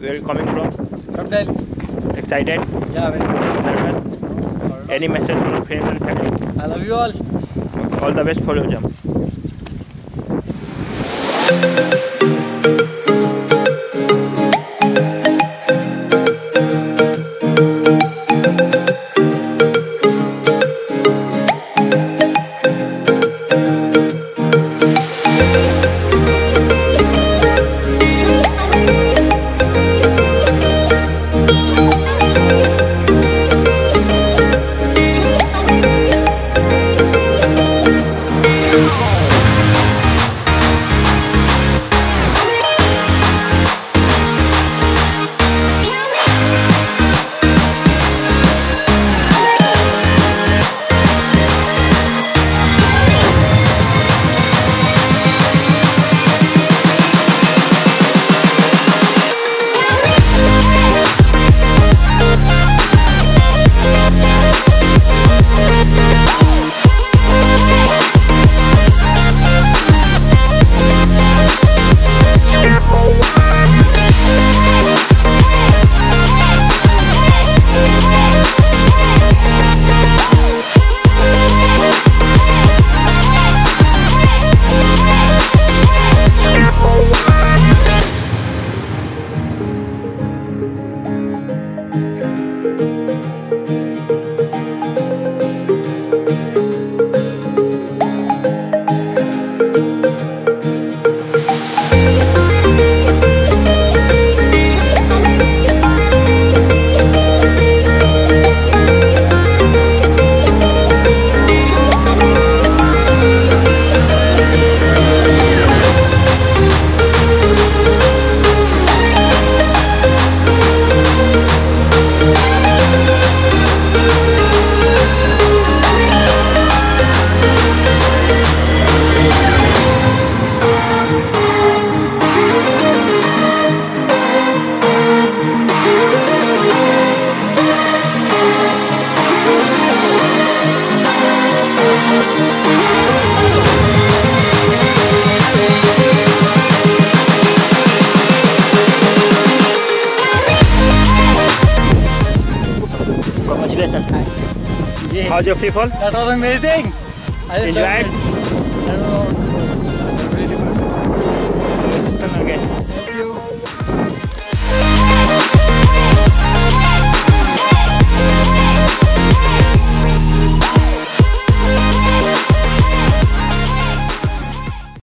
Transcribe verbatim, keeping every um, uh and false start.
Where are you coming from? From Delhi. Excited? Yeah, very good. Nervous? Any message for your friends and family? I love you all. All the best for your jump. Congratulations. How's your free fall? That was amazing. I just Enjoyed?